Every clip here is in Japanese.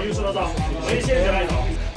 優勝だぞ。応援してるんじゃないぞ。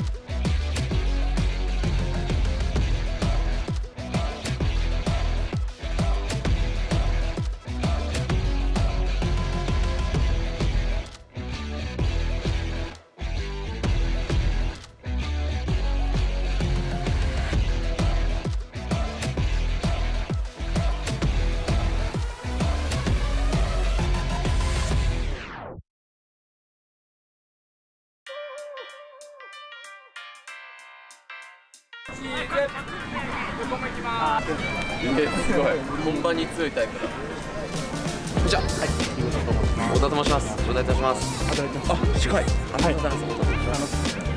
すごい本番に強いタイプだ。じゃあ、はい、太田と申します。頂戴いたします。あ、近い。はい。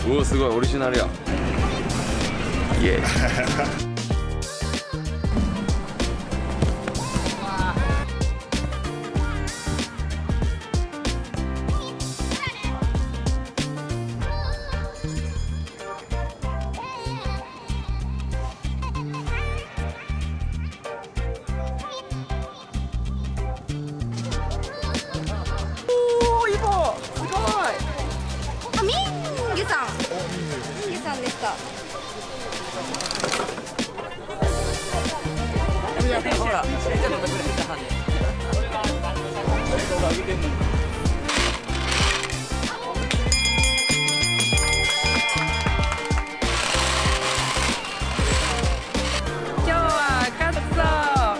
おお、すごいオリジナルや。イエーイ。 でした。 ほら、 今日は勝つぞ。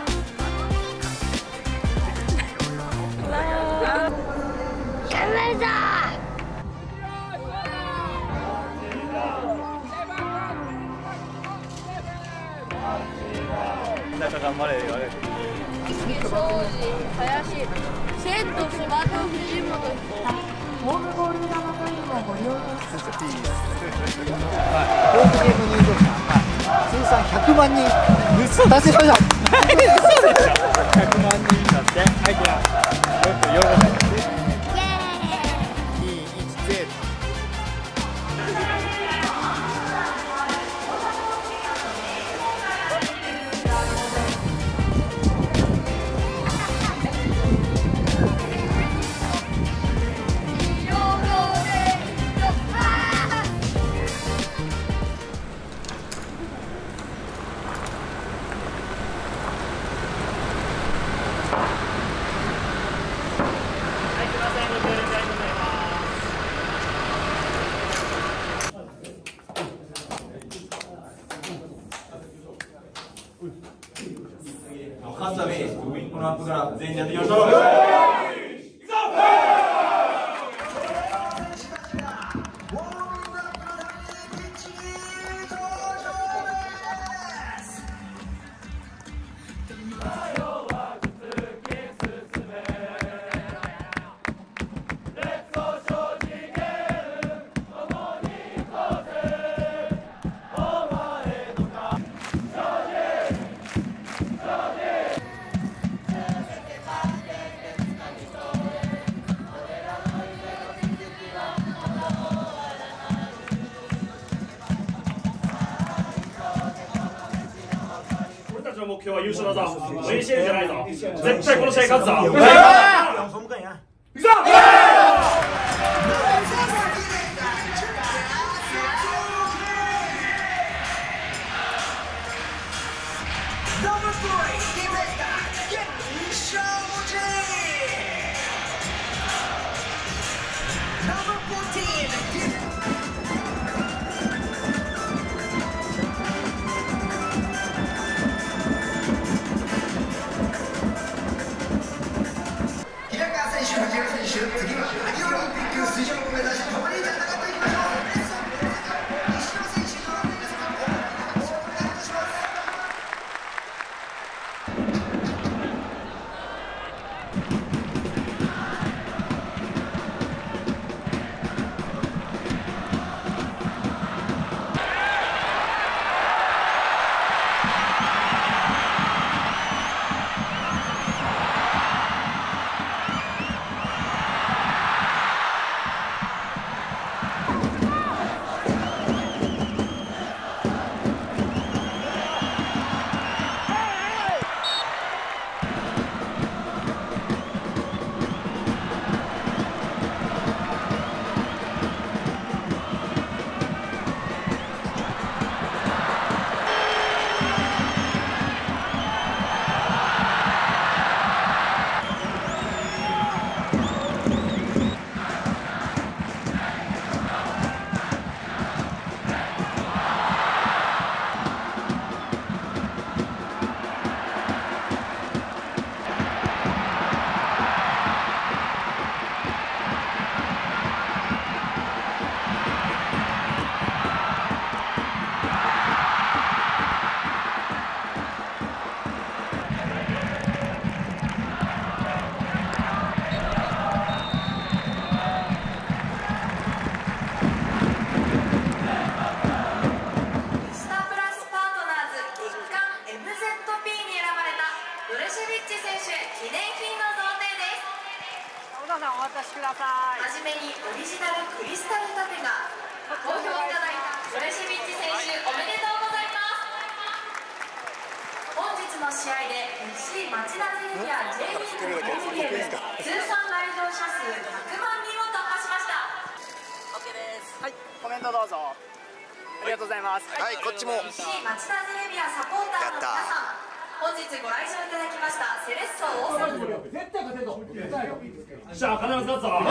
頑張るぞ。 頑張れよ。 庄司、林、仙と島と藤本。ホームゴール裏のコインもご利用です。 ホームゲーム入場者、通算100万人達成しました。100万人だって。はい、じゃあよくよく。 勝つためにこのアップから全員でやっていきましょう。 目標は優勝だぞ。応援してるんじゃないぞ。絶対この試合勝つぞ。行くぞ。 次はパリオリンピック出場を目指して共に戦っていきましょう。西野選手の皆様をお願いいたします。 さんお渡しください。 はじめにオリジナルクリスタルタペガご評いただいたソレシビッチ選手おめでとうございます。本日の試合で FC 町田ゼルビア J リーグホームゲーム通算来場者数100万人を突破しました。 OK です。はい、コメントどうぞ。ありがとうございます。 はい、こっちも。 FC 町田ゼルビアサポーターの皆さん、本日ご来場いただきましたセレッソ大阪絶対勝てるぞ。じゃあ必ず勝つぞ。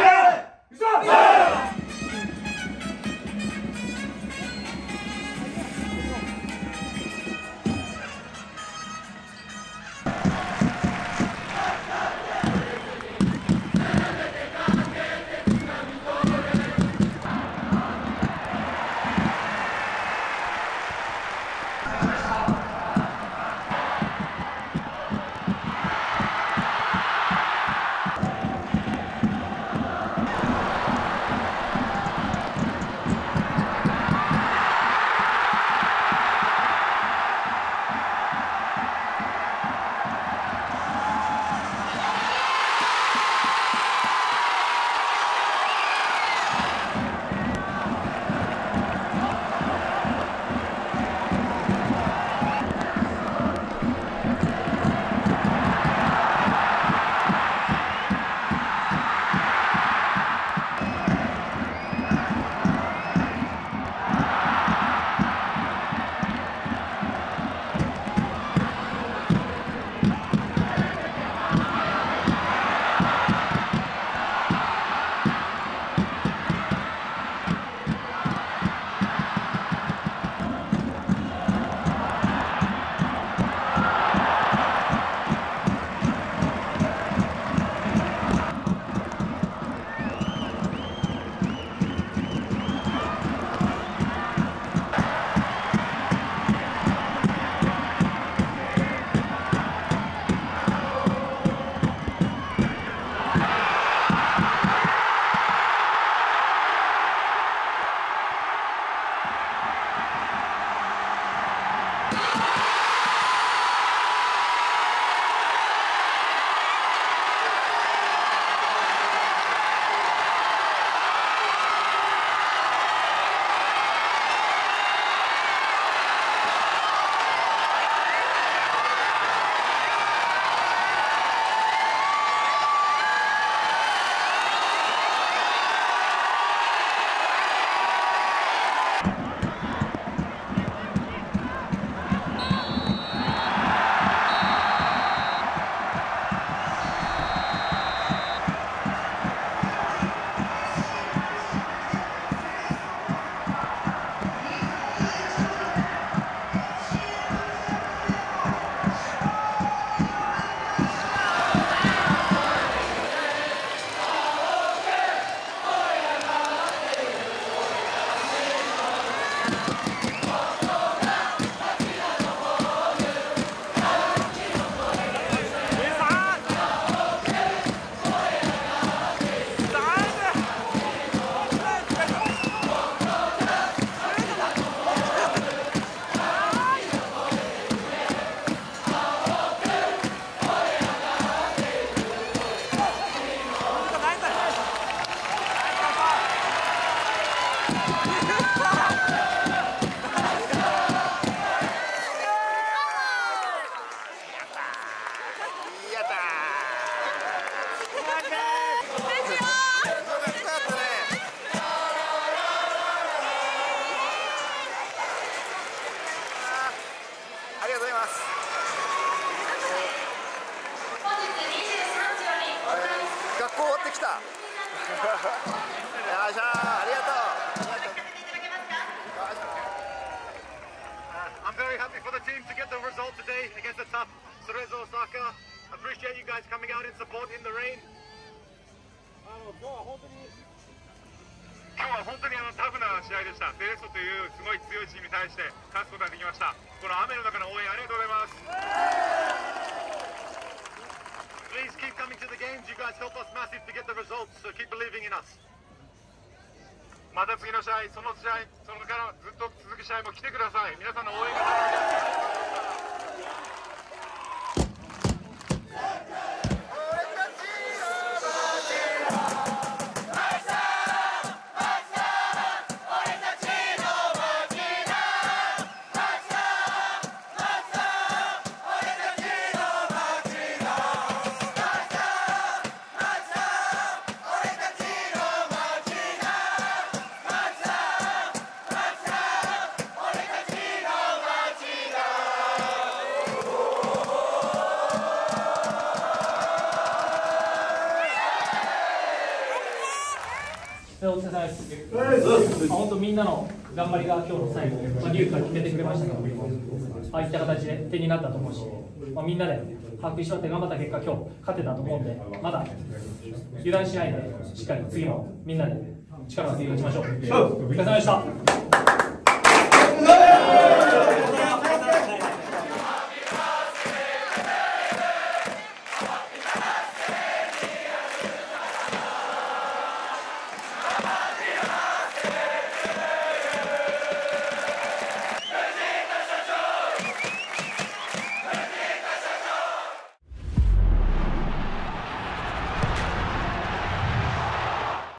I'm very happy for the team to get the result today against the tough Cerezo Osaka. Appreciate you guys coming out in support in the rain. 今日は本当にタフな試合でした。セレッソというすごい強いチームに対して勝つことができました。この雨の中の応援ありがとうございます。Please keep coming to the games. You guys help us massive to get the results. So keep believing in us. また次の試合、そのからずっと続く試合も来てください。皆さんの応援が大事です。 お疲れ様です。本当みんなの頑張りが今日の最後、龍が決めてくれましたけど、ああいった形で点になったと思うし、みんなで把握し合って頑張った結果、今日勝てたと思うんで、まだ油断しないで、しっかり次もみんなで力をつけて打ちましょう。お疲れ様でした。